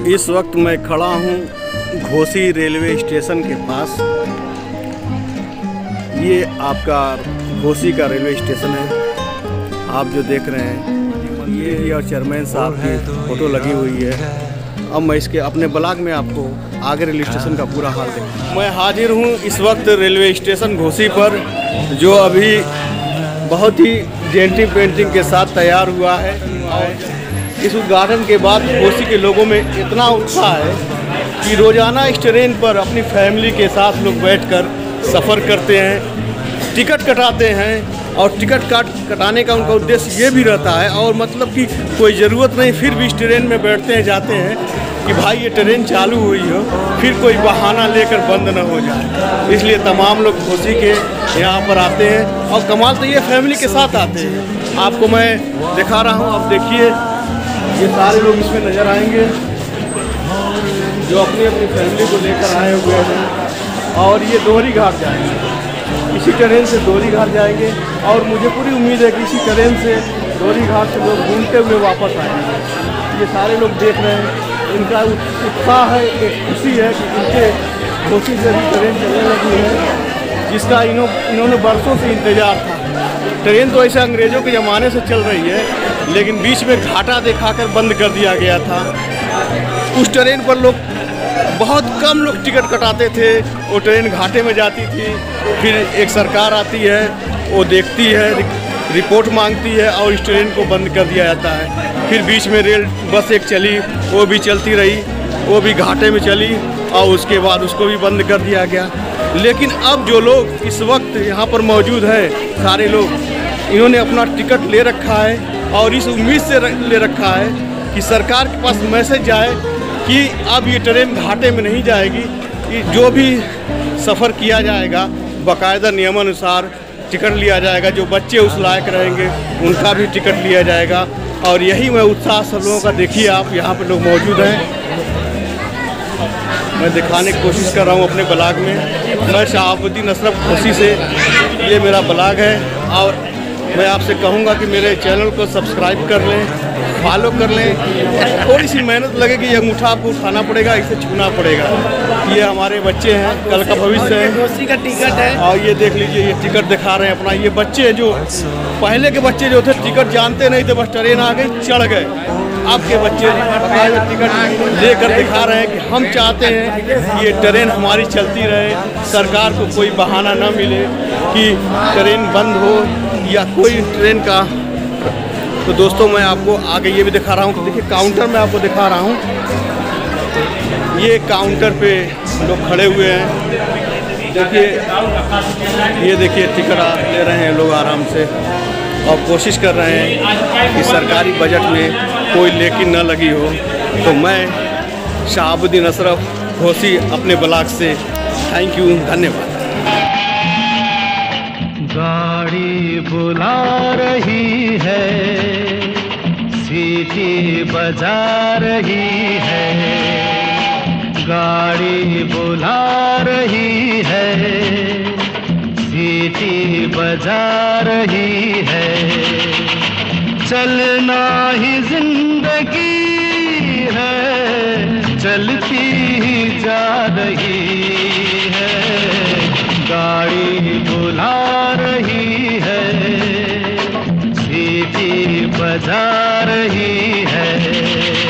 इस वक्त मैं खड़ा हूँ घोसी रेलवे स्टेशन के पास। ये आपका घोसी का रेलवे स्टेशन है। आप जो देख रहे हैं ये और चेयरमैन साहब की फ़ोटो लगी हुई है। अब मैं इसके अपने ब्लॉग में आपको आगे रेलवे स्टेशन का पूरा हाल देखूँ। मैं हाजिर हूँ इस वक्त रेलवे स्टेशन घोसी पर, जो अभी बहुत ही डेंटिंग पेंटिंग के साथ तैयार हुआ है। और इस उद्घाटन के बाद घोसी के लोगों में इतना उत्साह है कि रोज़ाना इस ट्रेन पर अपनी फैमिली के साथ लोग बैठकर सफ़र करते हैं, टिकट कटाते हैं। और टिकट कटाने का उनका उद्देश्य ये भी रहता है, और मतलब कि कोई ज़रूरत नहीं फिर भी इस ट्रेन में बैठते हैं, जाते हैं कि भाई ये ट्रेन चालू हुई हो, फिर कोई बहाना लेकर बंद न हो जाए। इसलिए तमाम लोग घोसी के यहाँ पर आते हैं। और कमाल तो ये फैमिली के साथ आते हैं। आपको मैं दिखा रहा हूँ, आप देखिए ये सारे लोग इसमें नज़र आएंगे जो अपनी अपनी फैमिली को लेकर आए हुए हैं। और ये दोहरी घाट जाएंगे, इसी ट्रेन से दोहरी घाट जाएंगे। और मुझे पूरी उम्मीद है कि इसी ट्रेन से दोहरी घाट से लोग घूमते हुए वापस आएंगे। ये सारे लोग देख रहे हैं, इनका उत्साह है, एक खुशी है कि इनके घोसी से भी ट्रेन चलने लगी है, जिसका इन्होंने बरसों से इंतज़ार था। ट्रेन तो ऐसे अंग्रेज़ों के ज़माने से चल रही है, लेकिन बीच में घाटा दिखाकर बंद कर दिया गया था। उस ट्रेन पर लोग बहुत कम लोग टिकट कटाते थे। वो ट्रेन घाटे में जाती थी, फिर एक सरकार आती है, वो देखती है, रिपोर्ट मांगती है और इस ट्रेन को बंद कर दिया जाता है। फिर बीच में रेल बस एक चली, वो भी चलती रही, वो भी घाटे में चली और उसके बाद उसको भी बंद कर दिया गया। लेकिन अब जो लोग इस वक्त यहाँ पर मौजूद है, सारे लोग, इन्होंने अपना टिकट ले रखा है और इस उम्मीद से ले रखा है कि सरकार के पास मैसेज जाए कि अब ये ट्रेन घाटे में नहीं जाएगी, कि जो भी सफ़र किया जाएगा बाकायदा नियमानुसार टिकट लिया जाएगा। जो बच्चे उस लायक रहेंगे उनका भी टिकट लिया जाएगा। और यही मैं उत्साह सब लोगों का, देखिए आप यहाँ पर लोग मौजूद हैं। मैं दिखाने की कोशिश कर रहा हूँ अपने ब्लॉग में। मैं शहाबुद्दीन अशरफ घोसी से, ये मेरा ब्लॉग है। और मैं आपसे कहूँगा कि मेरे चैनल को सब्सक्राइब कर लें, फॉलो कर लें। थोड़ी सी मेहनत लगेगी, ये अंगूठा आपको उठाना पड़ेगा, इसे छूना पड़ेगा। ये हमारे बच्चे हैं, कल का भविष्य है। घोसी का टिकट है और ये देख लीजिए, ये टिकट दिखा रहे हैं अपना। ये बच्चे हैं जो पहले के बच्चे जो थे टिकट जानते नहीं थे, बस ट्रेन आ गई चढ़ गए। अब के बच्चे टिकट लेकर दिखा रहे हैं कि हम चाहते हैं कि ये ट्रेन हमारी चलती रहे, सरकार को कोई बहाना न मिले कि ट्रेन बंद हो या कोई ट्रेन का। तो दोस्तों मैं आपको आगे ये भी दिखा रहा हूँ, देखिए काउंटर में आपको दिखा रहा हूँ। ये काउंटर पे लोग खड़े हुए हैं, देखिए ये देखिए टिकट ले रहे हैं लोग आराम से, और कोशिश कर रहे हैं कि सरकारी बजट में कोई लेकिन न लगी हो। तो मैं शहाबुद्दीन अशरफ घोसी अपने ब्लॉग से थैंक यू, धन्यवाद। गाड़ी बुला रही है, सीटी बजा रही है, गाड़ी बुला रही है, सीटी बजा रही है। चलना ही जिंदगी है, चलती ही जा रही है, गाड़ी बुला रही है, सीटी बजा रही है।